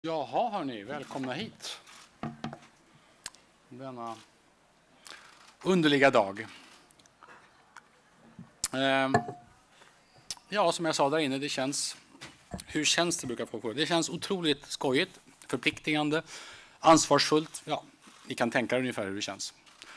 Jaha hörni, välkomna hit. Denna underliga dag. Ja, som jag sa där inne, det känns... Hur känns det, brukar folk fråga. Det känns otroligt skojigt, förpliktigande, ansvarsfullt. Ja, ni kan tänka er ungefär hur det känns.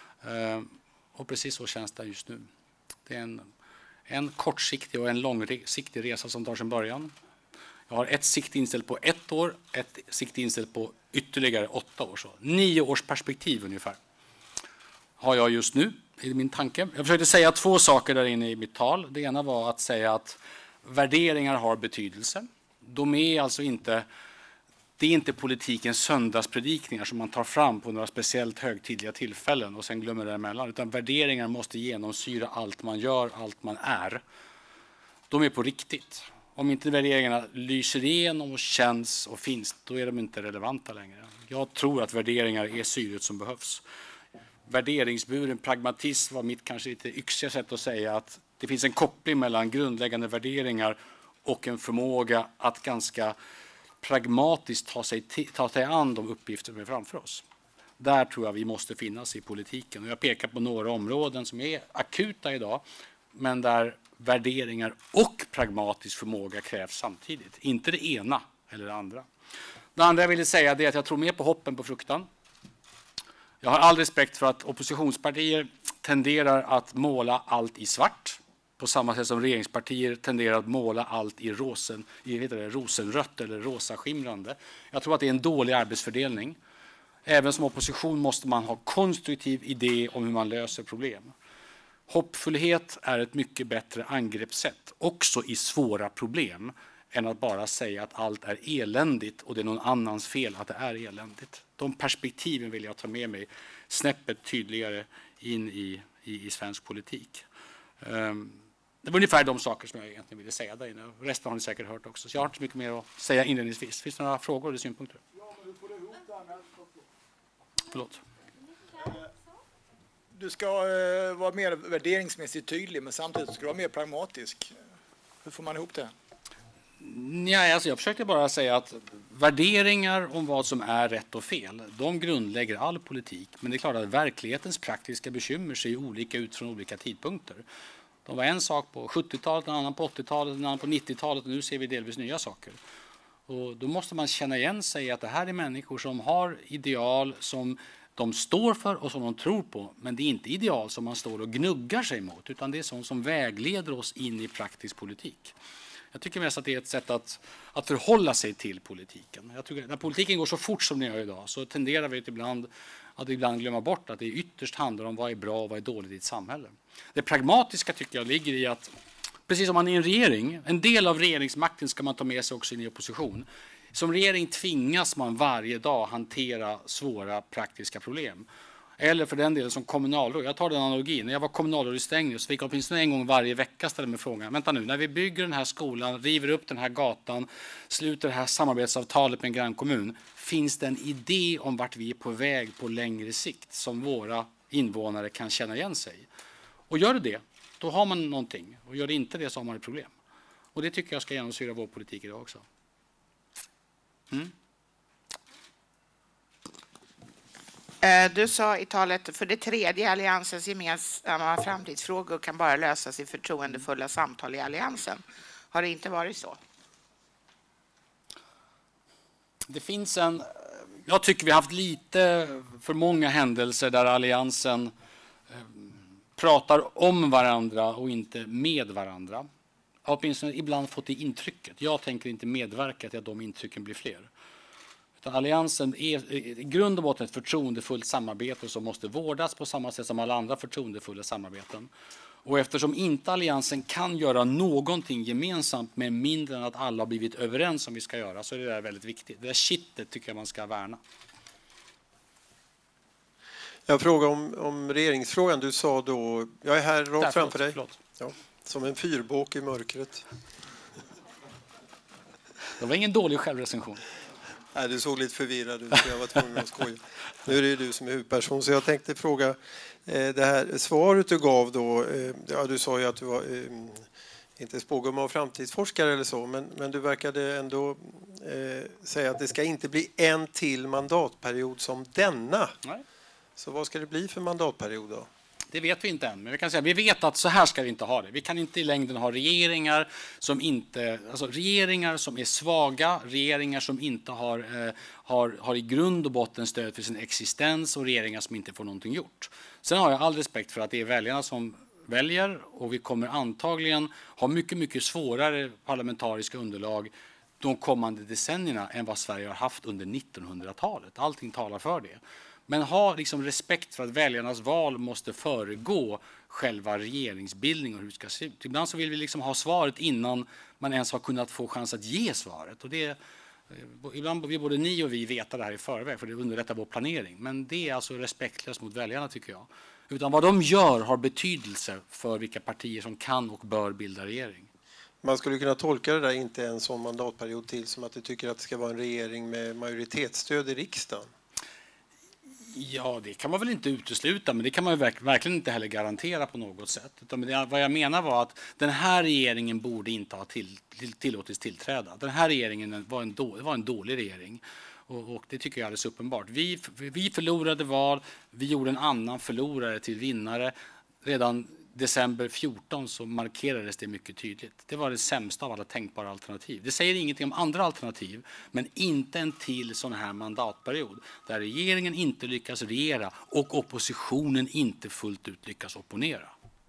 Och precis så känns det just nu. Det är en kortsiktig och en långsiktig resa som tar sin början. Jag har ett sikte inställt på 1 år, ett sikte inställt på ytterligare 8 år. Så 9 års perspektiv ungefär har jag just nu i min tanke. Jag försökte säga 2 saker där inne i mitt tal. Det ena var att säga att värderingar har betydelse. De är alltså inte, det är inte politikens söndagspredikningar som man tar fram på några speciellt högtidliga tillfällen och sen glömmer det emellan. Utan värderingar måste genomsyra allt man gör, allt man är. De är på riktigt. Om inte värderingarna lyser igenom och känns och finns, då är de inte relevanta längre. Jag tror att värderingar är syret som behövs. Värderingsburen pragmatism var mitt kanske lite yxiga sätt att säga att det finns en koppling mellan grundläggande värderingar och en förmåga att ganska pragmatiskt ta sig an de uppgifter som är framför oss. Där tror jag vi måste finnas i politiken. Och jag pekar på några områden som är akuta idag, men där värderingar och pragmatisk förmåga krävs samtidigt. Inte det ena eller det andra. Det andra jag ville säga är att jag tror mer på hopp än på fruktan. Jag har all respekt för att oppositionspartier tenderar att måla allt i svart. På samma sätt som regeringspartier tenderar att måla allt i rosenrött eller rosaskimrande. Jag tror att det är en dålig arbetsfördelning. Även som opposition måste man ha konstruktiv idé om hur man löser problem. Hoppfullhet är ett mycket bättre angreppssätt, också i svåra problem, än att bara säga att allt är eländigt och det är någon annans fel att det är eländigt. De perspektiven vill jag ta med mig snäppet tydligare in i svensk politik. Det var ungefär de saker som jag egentligen ville säga där inne. Resten har ni säkert hört också, så jag har inte så mycket mer att säga inledningsvis. Finns det några frågor eller synpunkter? Ja, men du får ihop det här med... Förlåt. Du ska vara mer värderingsmässigt tydlig, men samtidigt ska du vara mer pragmatisk. Hur får man ihop det? Nej, alltså jag försökte bara säga att värderingar om vad som är rätt och fel, de grundlägger all politik. Men det är klart att verklighetens praktiska bekymmer ser olika ut från olika tidpunkter. De var en sak på 70-talet, en annan på 80-talet, en annan på 90-talet och nu ser vi delvis nya saker. Och då måste man känna igen sig att det här är människor som har ideal som de står för och som de tror på, men det är inte ideal som man står och gnuggar sig mot, utan det är sånt som vägleder oss in i praktisk politik. Jag tycker mest att det är ett sätt att förhålla sig till politiken. Jag tycker, när politiken går så fort som den gör idag så tenderar vi att ibland glömma bort att det ytterst handlar om vad är bra och vad är dåligt i ett samhälle. Det pragmatiska tycker jag ligger i att, precis som man är en regering, en del av regeringsmakten ska man ta med sig också in i opposition. Som regering tvingas man varje dag hantera svåra praktiska problem. Eller för den delen som kommunalråd. Jag tar den analogin. När jag var kommunalråd i Strängnäs så fick jag åtminstone en gång varje vecka ställa mig frågan. Vänta nu, när vi bygger den här skolan, river upp den här gatan, sluter det här samarbetsavtalet med en grannkommun. Finns det en idé om vart vi är på väg på längre sikt som våra invånare kan känna igen sig? Och gör det, då har man någonting. Och gör det inte det så har man ett problem. Och det tycker jag ska genomsyra vår politik idag också. Du sa i talet, för det tredje, alliansens gemensamma framtidsfrågor kan bara lösas i förtroendefulla samtal i alliansen. Har det inte varit så? Det finns jag tycker vi har haft lite för många händelser där alliansen pratar om varandra och inte med varandra. Jag har åtminstone ibland fått det intrycket. Jag tänker inte medverka till att de intrycken blir fler. Utan alliansen är i grund och botten ett förtroendefullt samarbete som måste vårdas på samma sätt som alla andra förtroendefulla samarbeten. Och eftersom inte alliansen kan göra någonting gemensamt med mindre än att alla har blivit överens om vi ska göra, så är det där väldigt viktigt. Det där kittet tycker jag man ska värna. Jag frågar om regeringsfrågan. Du sa då, jag är här rakt framför dig. Ja, som en fyrbåk i mörkret. Det var ingen dålig självrecension. Nej, du såg lite förvirrad ut så jag var tvungen att skoja. Nu är det ju du som är huvudperson så jag tänkte fråga det här svaret du gav då. Ja, du sa ju att du var inte spågumma och framtidsforskare eller så, men du verkade ändå säga att det ska inte bli en till mandatperiod som denna. Nej. Så vad ska det bli för mandatperiod då? Det vet vi inte än, men vi kan säga vi vet att så här ska vi inte ha det. Vi kan inte i längden ha regeringar som regeringar som är svaga, regeringar som inte har i grund och botten stöd för sin existens och regeringar som inte får någonting gjort. Sen har jag all respekt för att det är väljarna som väljer och vi kommer antagligen ha mycket, mycket svårare parlamentariska underlag de kommande decennierna än vad Sverige har haft under 1900-talet. Allting talar för det. Men ha liksom respekt för att väljarnas val måste föregå själva regeringsbildningen och hur det ska se ut. Ibland så vill vi liksom ha svaret innan man ens har kunnat få chans att ge svaret. Och ibland vill både ni och vi veta det här i förväg för det underlättar vår planering. Men det är alltså respektlöst mot väljarna tycker jag. Utan vad de gör har betydelse för vilka partier som kan och bör bilda regering. Man skulle kunna tolka det där inte en sån mandatperiod till som att du tycker att det ska vara en regering med majoritetsstöd i riksdagen. Ja, det kan man väl inte utesluta, men det kan man ju verkligen inte heller garantera på något sätt. Utan vad jag menar var att den här regeringen borde inte ha tillåtits tillträda. Den här regeringen var en dålig regering. Och det tycker jag är alldeles uppenbart. Vi förlorade val, vi gjorde en annan förlorare till vinnare. Redan december 14 så markerades det mycket tydligt. Det var det sämsta av alla tänkbara alternativ. Det säger ingenting om andra alternativ, men inte en till sån här mandatperiod där regeringen inte lyckas regera och oppositionen inte fullt ut lyckas opponera.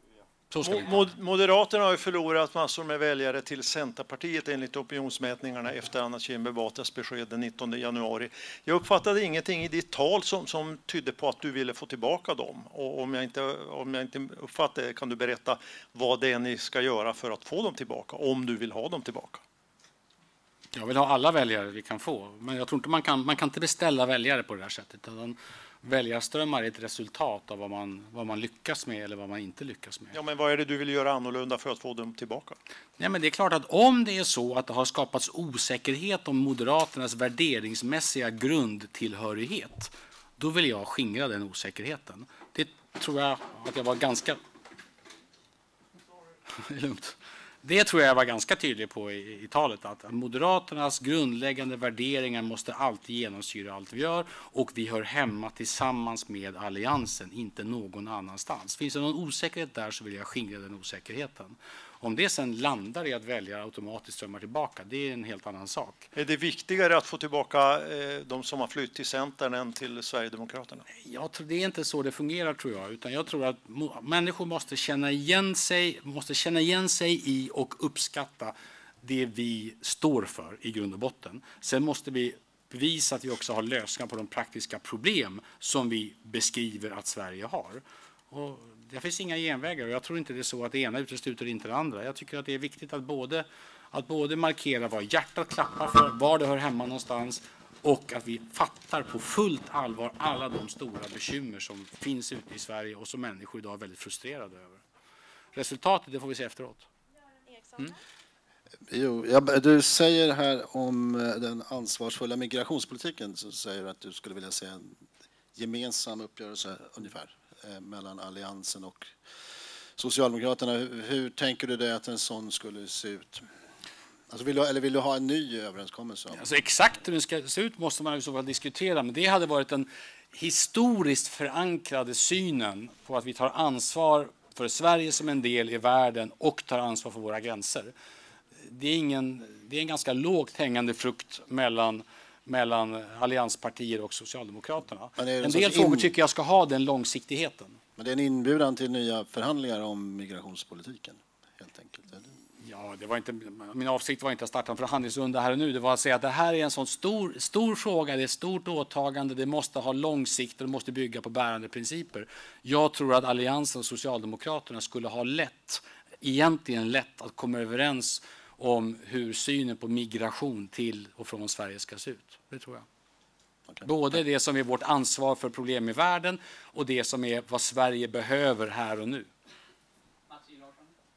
Moderaterna har ju förlorat massor med väljare till Centerpartiet enligt opinionsmätningarna efter Anna Kinberg Batras besked den 19 januari. Jag uppfattade ingenting i ditt tal som tydde på att du ville få tillbaka dem. Och om jag inte uppfattade kan du berätta vad det är ni ska göra för att få dem tillbaka, om du vill ha dem tillbaka. Jag vill ha alla väljare vi kan få, men jag tror inte man kan inte beställa väljare på det här sättet. Väljarströmmar är ett resultat av vad man lyckas med eller vad man inte lyckas med. Ja, men vad är det du vill göra annorlunda för att få dem tillbaka? Nej, men det är klart att om det är så att det har skapats osäkerhet om Moderaternas värderingsmässiga grundtillhörighet, då vill jag skingra den osäkerheten. Det tror jag att jag var ganska... lugnt. Det tror jag var ganska tydlig på i talet, att Moderaternas grundläggande värderingar måste alltid genomsyra allt vi gör och vi hör hemma tillsammans med alliansen, inte någon annanstans. Finns det någon osäkerhet där så vill jag skingra den osäkerheten. Om det sen landar i att väljare automatiskt strömmar tillbaka, det är en helt annan sak. Är det viktigare att få tillbaka de som har flytt till Centern än till Sverigedemokraterna? Jag tror det är inte så det fungerar, tror jag. Utan jag tror att människor måste känna igen sig i och uppskatta det vi står för i grund och botten. Sen måste vi bevisa att vi också har lösningar på de praktiska problem som vi beskriver att Sverige har. Och det finns inga genvägar och jag tror inte det är så att det ena utesluter inte det andra. Jag tycker att det är viktigt att både markera var hjärtat klappar för, var det hör hemma någonstans och att vi fattar på fullt allvar alla de stora bekymmer som finns ute i Sverige och som människor idag är väldigt frustrerade över. Resultatet, det får vi se efteråt. Jo, du säger här om den ansvarsfulla migrationspolitiken, så säger du att du skulle vilja se en gemensam uppgörelse ungefär mellan Alliansen och Socialdemokraterna. Hur tänker du dig att en sån skulle se ut? Alltså vill du ha en ny överenskommelse? Alltså exakt hur den ska se ut måste man i så fall diskutera, men det hade varit den historiskt förankrade synen på att vi tar ansvar för Sverige som en del i världen och tar ansvar för våra gränser. Det är en ganska lågt hängande frukt mellan allianspartier och Socialdemokraterna. En del frågor tycker jag ska ha den långsiktigheten. Men det är en inbjudan till nya förhandlingar om migrationspolitiken, helt enkelt. Ja, min avsikt var inte att starta en förhandlingsrunda här och nu. Det var att säga att det här är en sån stor fråga, det är ett stort åtagande, det måste ha lång sikt och det måste bygga på bärande principer. Jag tror att Alliansen och Socialdemokraterna skulle ha egentligen lätt att komma överens om hur synen på migration till och från Sverige ska se ut. Det tror jag. Okay. Både det som är vårt ansvar för problem i världen och det som är vad Sverige behöver här och nu.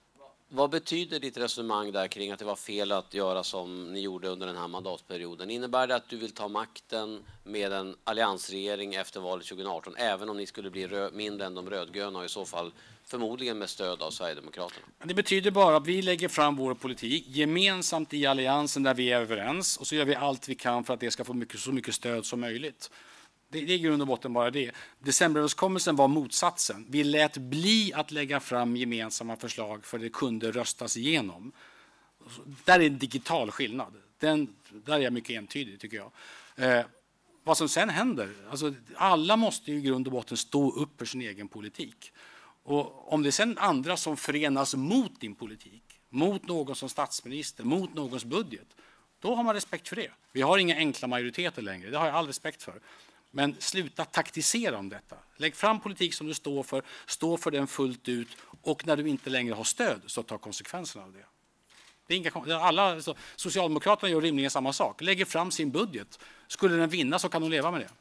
Vad betyder ditt resonemang där kring att det var fel att göra som ni gjorde under den här mandatperioden? Innebär det att du vill ta makten med en alliansregering efter valet 2018, även om ni skulle bli mindre än de rödgröna och i så fall förmodligen med stöd av Sverigedemokraterna? Det betyder bara att vi lägger fram vår politik gemensamt i alliansen där vi är överens och så gör vi allt vi kan för att det ska få så mycket stöd som möjligt. Det är i grund och botten bara det. Decemberöverenskommelsen var motsatsen. Vi lät bli att lägga fram gemensamma förslag för det kunde röstas igenom. Där är en digital skillnad. Där är jag mycket entydig tycker jag. Vad som sen händer, alltså, alla måste ju i grund och botten stå upp för sin egen politik. Och om det är sen andra som förenas mot din politik, mot någon som statsminister, mot någons budget, då har man respekt för det. Vi har inga enkla majoriteter längre, det har jag all respekt för. Men sluta taktisera om detta. Lägg fram politik som du stå för den fullt ut och när du inte längre har stöd så ta konsekvenserna av det. Det är inga, Socialdemokraterna gör rimligen samma sak. Lägger fram sin budget. Skulle den vinna så kan de leva med det.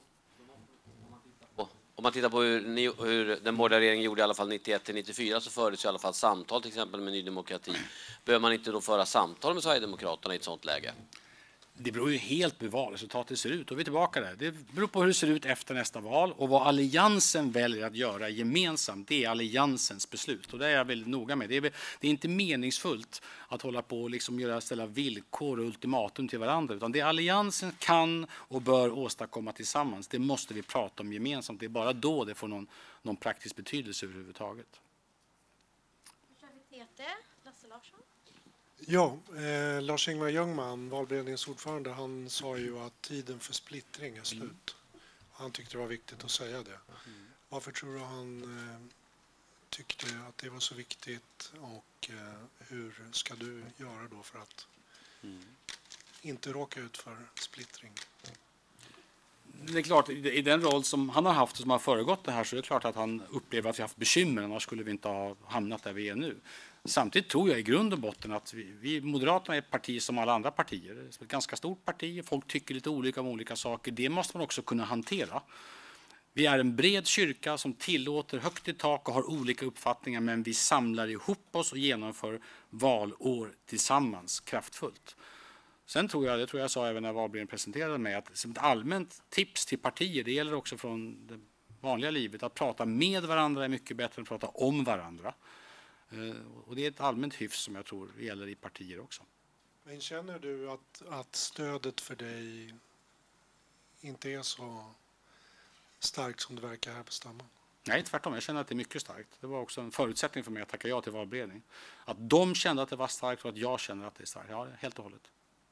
Om man tittar på hur den borgerliga regeringen gjorde i alla fall 91-94 så fördes i alla fall samtal till exempel med Ny Demokrati. Behöver man inte då föra samtal med Sverigedemokraterna i ett sådant läge? Det beror ju helt på hur valresultatet ser ut och vi är tillbaka där. Det beror på hur det ser ut efter nästa val och vad alliansen väljer att göra gemensamt. Det är alliansens beslut och det är jag väldigt noga med. Det är inte meningsfullt att hålla på och liksom ställa villkor och ultimatum till varandra utan det alliansen kan och bör åstadkomma tillsammans. Det måste vi prata om gemensamt. Det är bara då det får någon praktisk betydelse överhuvudtaget. Då kör vi TT, Lasse Larsson. Ja, Lars-Ingvar Ljungman, valberedningens ordförande, han sa ju att tiden för splittring är slut. Han tyckte det var viktigt att säga det. Varför tror du han tyckte att det var så viktigt och hur ska du göra då för att inte råka ut för splittring? Det är klart, i den roll som han har haft och som har föregått det här så är det klart att han upplever att vi har haft bekymmer, annars skulle vi inte ha hamnat där vi är nu. Samtidigt tror jag i grund och botten att vi Moderaterna är ett parti som alla andra partier. Det är ett ganska stort parti, folk tycker lite olika om olika saker. Det måste man också kunna hantera. Vi är en bred kyrka som tillåter högt i tak och har olika uppfattningar men vi samlar ihop oss och genomför valår tillsammans kraftfullt. Sen tror jag, det tror jag sa även när valberedningen presenterade mig, att som ett allmänt tips till partier, det gäller också från det vanliga livet, att prata med varandra är mycket bättre än att prata om varandra. Och det är ett allmänt hyfs som jag tror gäller i partier också. Men känner du att stödet för dig inte är så starkt som det verkar här på stämman? Nej, tvärtom. Jag känner att det är mycket starkt. Det var också en förutsättning för mig att tacka ja till valberedning. Att de kände att det var starkt och att jag känner att det är starkt. Ja, helt och hållet.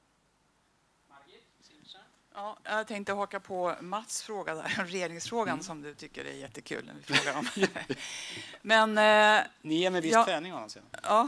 Ja, jag tänkte haka på Mats fråga där, regeringsfrågan som du tycker är jättekul när vi frågar om. Men, ni ger mig viss träning annars. Ja.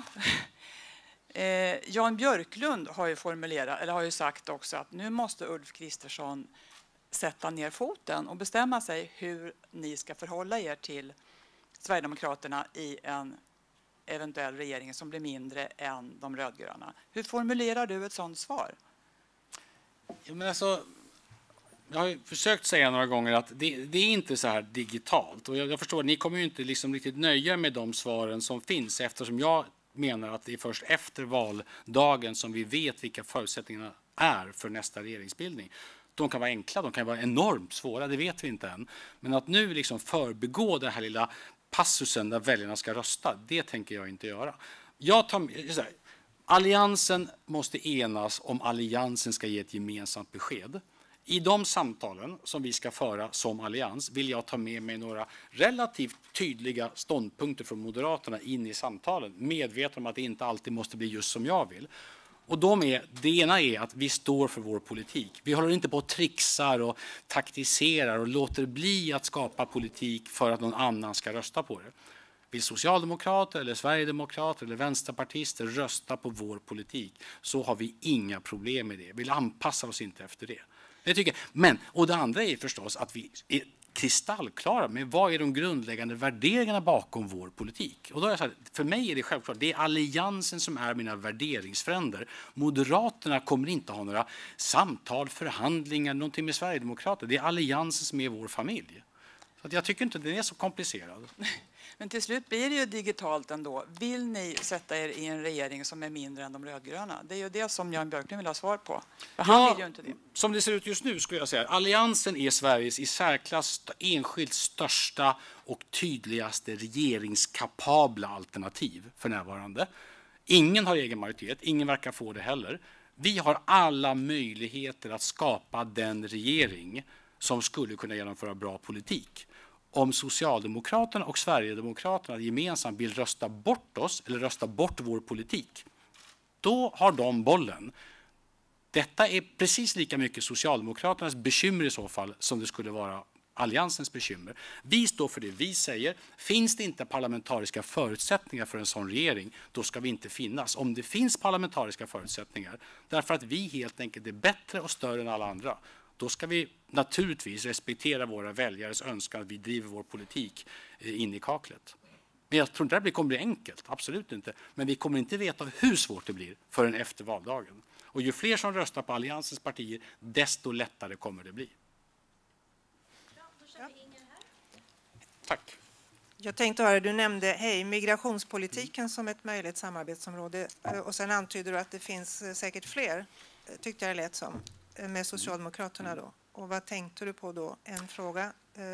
Jan Björklund har ju har ju sagt också att nu måste Ulf Kristersson sätta ner foten och bestämma sig hur ni ska förhålla er till Sverigedemokraterna i en eventuell regering som blir mindre än de rödgröna. Hur formulerar du ett sådant svar? Men alltså, jag har ju försökt säga några gånger att det är inte så här digitalt. Och jag förstår att ni kommer ju inte liksom riktigt nöja med de svaren som finns eftersom jag menar att det är först efter valdagen som vi vet vilka förutsättningarna är för nästa regeringsbildning. De kan vara enkla, de kan vara enormt svåra, det vet vi inte än. Men att nu liksom förbigå den här lilla passusen där väljarna ska rösta, det tänker jag inte göra. Alliansen måste enas om alliansen ska ge ett gemensamt besked. I de samtalen som vi ska föra som allians vill jag ta med mig några relativt tydliga ståndpunkter från Moderaterna in i samtalen. Medveten om att det inte alltid måste bli just som jag vill. Och det ena är att vi står för vår politik. Vi håller inte på att trixar och taktiserar och låter bli att skapa politik för att någon annan ska rösta på det. Vill socialdemokrater eller sverigedemokrater eller vänsterpartister rösta på vår politik så har vi inga problem med det. Vi anpassar oss inte efter det. Det tycker jag. Men, och det andra är förstås att vi är kristallklara med vad är de grundläggande värderingarna bakom vår politik. Och då är jag så här, för mig är det självklart, det är alliansen som är mina värderingsfränder. Moderaterna kommer inte ha några samtal, förhandlingar, någonting med Sverigedemokrater. Det är alliansen som är vår familj. Så att jag tycker inte att den är så komplicerad. Men till slut blir det ju digitalt ändå. Vill ni sätta er i en regering som är mindre än de rödgröna? Det är ju det som Jan Björklund vill ha svar på. För han vill ju inte det. Som det ser ut just nu skulle jag säga, Alliansen är Sveriges i särklass enskilt största och tydligaste regeringskapabla alternativ för närvarande. Ingen har egen majoritet, ingen verkar få det heller. Vi har alla möjligheter att skapa den regering som skulle kunna genomföra bra politik. Om Socialdemokraterna och Sverigedemokraterna gemensamt vill rösta bort oss eller rösta bort vår politik, då har de bollen. Detta är precis lika mycket Socialdemokraternas bekymmer i så fall som det skulle vara Alliansens bekymmer. Vi står för det vi säger. Finns det inte parlamentariska förutsättningar för en sån regering, då ska vi inte finnas. Om det finns parlamentariska förutsättningar, därför att vi helt enkelt är bättre och större än alla andra, då ska vi naturligtvis respektera våra väljares önskan att vi driver vår politik in i kaklet. Men jag tror inte det kommer bli enkelt, absolut inte. Men vi kommer inte veta hur svårt det blir förrän efter valdagen. Och ju fler som röstar på Alliansens partier, desto lättare kommer det bli. Tack. Jag tänkte höra, du nämnde migrationspolitiken som ett möjligt samarbetsområde och sen antyder du att det finns säkert fler, tyckte jag det lät som, med Socialdemokraterna då. Och vad tänkte du på då? En fråga.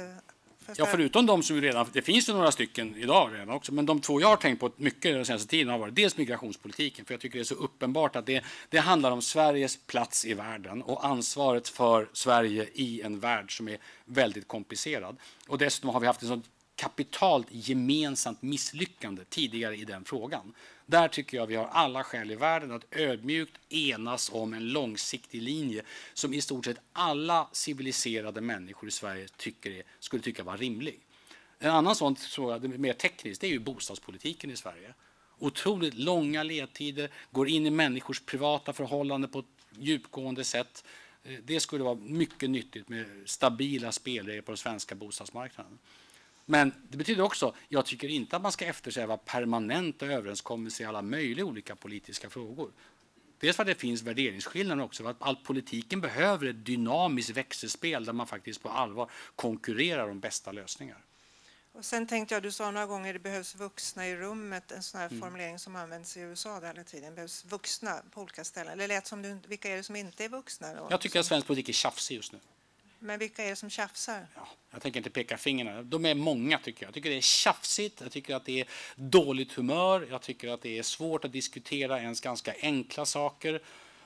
Ja, förutom de som redan, det finns ju några stycken idag redan också, men de två jag har tänkt på mycket den senaste tiden har varit dels migrationspolitiken, för jag tycker det är så uppenbart att det handlar om Sveriges plats i världen och ansvaret för Sverige i en värld som är väldigt komplicerad. Och dessutom har vi haft en sån kapitalt gemensamt misslyckande tidigare i den frågan. Där tycker jag vi har alla skäl i världen att ödmjukt enas om en långsiktig linje som i stort sett alla civiliserade människor i Sverige skulle tycka var rimlig. En annan sån, tror jag, mer tekniskt, det är ju bostadspolitiken i Sverige. Otroligt långa ledtider, går in i människors privata förhållanden på ett djupgående sätt. Det skulle vara mycket nyttigt med stabila spelregler på den svenska bostadsmarknaden. Men det betyder också, jag tycker inte att man ska eftersträva permanenta överenskommelser i alla möjliga olika politiska frågor. Dels för att det finns värderingsskillnader också, för att all politiken behöver ett dynamiskt växelspel där man faktiskt på allvar konkurrerar om bästa lösningar. Och sen tänkte jag, du sa några gånger det behövs vuxna i rummet, en sån här formulering som används i USA hela tiden. Det behövs vuxna på olika ställen. Det lät som vilka är det som inte är vuxna då? Jag tycker att svensk politik är tjafsig just nu. Men vilka är det som tjafsar? Ja, jag tänker inte peka fingrarna. De är många tycker jag. Jag tycker det är tjafsigt, jag tycker att det är dåligt humör, jag tycker att det är svårt att diskutera ens ganska enkla saker.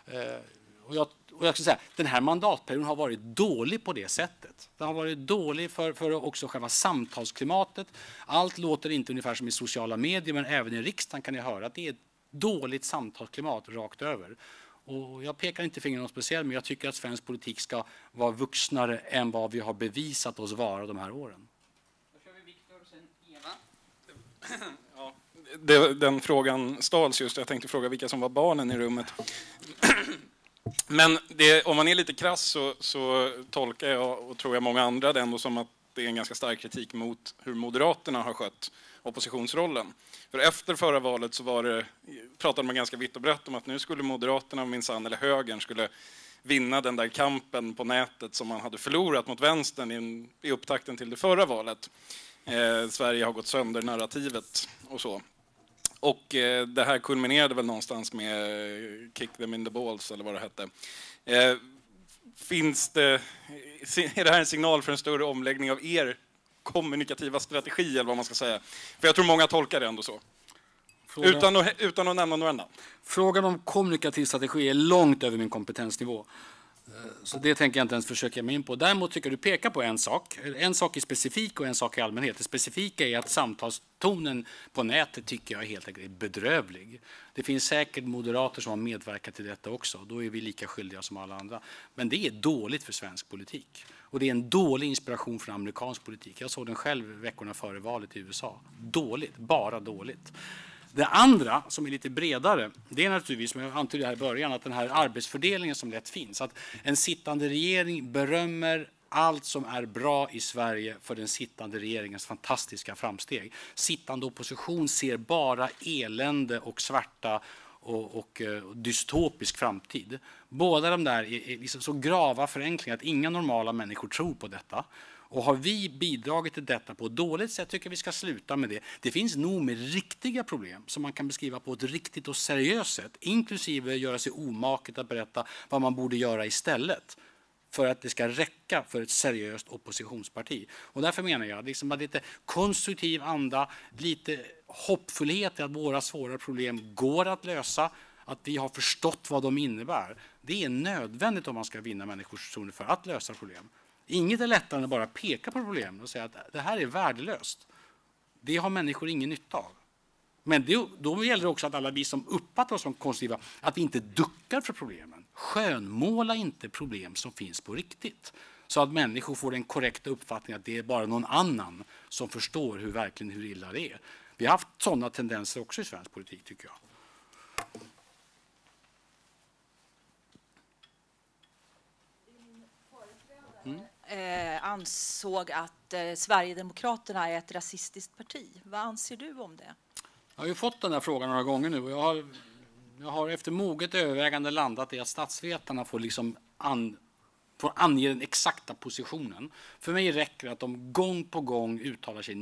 Och jag ska säga, den här mandatperioden har varit dålig på det sättet. Den har varit dålig för också själva samtalsklimatet. Allt låter inte ungefär som i sociala medier, men även i riksdagen kan jag höra att det är ett dåligt samtalsklimat rakt över. Och jag pekar inte fingrar något speciellt, men jag tycker att svensk politik ska vara vuxnare än vad vi har bevisat oss vara de här åren. Då kör vi Viktor och sen Eva. Ja, den frågan stals just. Jag tänkte fråga vilka som var barnen i rummet. Men om man är lite krass så tolkar jag och tror jag många andra det ändå som att det är en ganska stark kritik mot hur Moderaterna har skött oppositionsrollen. För efter förra valet så pratade man ganska vitt och brett om att nu skulle Moderaterna minsann, eller högern, skulle vinna den där kampen på nätet som man hade förlorat mot vänstern i upptakten till det förra valet. Sverige har gått sönder narrativet och så. Och det här kulminerade väl någonstans med Kick them in the balls eller vad det hette. Är det här en signal för en större omläggning av er kommunikativa strategi eller vad man ska säga? För jag tror många tolkar det ändå så. Utan att nämna några namn. Frågan om kommunikativ strategi är långt över min kompetensnivå. Så det tänker jag inte ens försöka mig in på. Däremot tycker du pekar på en sak. En sak är specifik och en sak i allmänhet. Det specifika är att samtalstonen på nätet tycker jag helt enkelt är bedrövlig. Det finns säkert moderater som har medverkat till detta också. Då är vi lika skyldiga som alla andra. Men det är dåligt för svensk politik. Och det är en dålig inspiration från amerikansk politik. Jag såg den själv veckorna före valet i USA. Dåligt, bara dåligt. Det andra som är lite bredare, det är naturligtvis, som jag antydde här i början, att den här arbetsfördelningen som lätt finns. Att en sittande regering berömmer allt som är bra i Sverige för den sittande regeringens fantastiska framsteg. Sittande opposition ser bara elände och svarta och dystopisk framtid. Båda de där är liksom så grava förenklingar att inga normala människor tror på detta. Och har vi bidragit till detta på ett dåligt sätt tycker jag vi ska sluta med det. Det finns nog med riktiga problem som man kan beskriva på ett riktigt och seriöst sätt, inklusive göra sig omaket att berätta vad man borde göra istället för att det ska räcka för ett seriöst oppositionsparti. Och därför menar jag liksom att lite konstruktiv anda, lite hoppfullhet i att våra svåra problem går att lösa, att vi har förstått vad de innebär. Det är nödvändigt om man ska vinna människors förtroende för att lösa problem. Inget är lättare än att bara peka på problemen och säga att det här är värdelöst. Det har människor ingen nytta av. Men då gäller det också att alla vi som uppfattar oss som konstruktiva, att vi inte duckar för problemen. Skönmåla inte problem som finns på riktigt. Så att människor får en korrekt uppfattning att det är bara någon annan som förstår hur illa det är. Vi har haft sådana tendenser också i svensk politik tycker jag. Ansåg att Sverigedemokraterna är ett rasistiskt parti. Vad anser du om det? Jag har ju fått den här frågan några gånger nu och jag har efter moget övervägande landat i att statsvetarna får får ange den exakta positionen. För mig räcker det att de gång på gång uttalar sig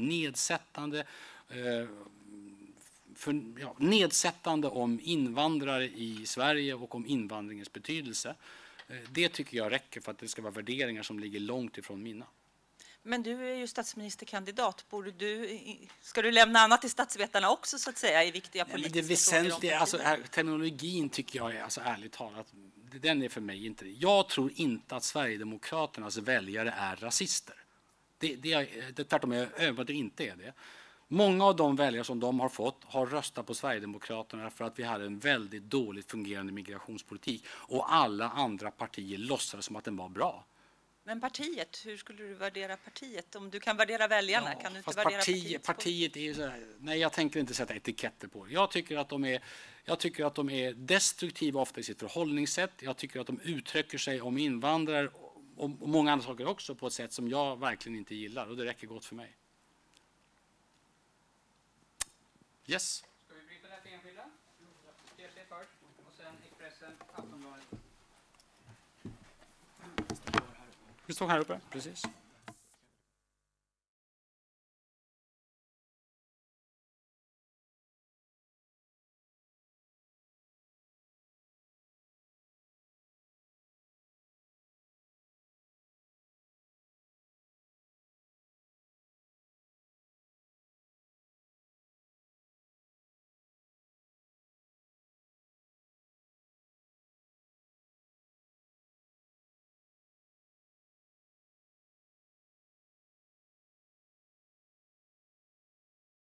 nedsättande om invandrare i Sverige och om invandringens betydelse. Det tycker jag räcker för att det ska vara värderingar som ligger långt ifrån mina. Men du är ju statsministerkandidat. Ska du lämna annat till statsvetarna också så att säga i viktiga politiska frågor? Det väsentliga, alltså terminologin tycker jag är, alltså ärligt talat, den är för mig inte det. Jag tror inte att Sverigedemokraternas väljare är rasister. Tvärtom är jag övertygad att det inte är det. Många av de väljare som de har fått har röstat på Sverigedemokraterna för att vi hade en väldigt dåligt fungerande migrationspolitik och alla andra partier låtsades som att den var bra. Men partiet, hur skulle du värdera partiet? Om du kan värdera väljarna, kan du inte värdera partiet är ju så här, nej jag tänker inte sätta etiketter på det. Jag tycker att de är destruktiva ofta i sitt förhållningssätt. Jag tycker att de uttrycker sig om invandrare och många andra saker också på ett sätt som jag verkligen inte gillar och det räcker gott för mig. Yes. Ska vi bryta det till enskilda? TT först och sen Expressen, Aftonbladet. Vi står här uppe, precis.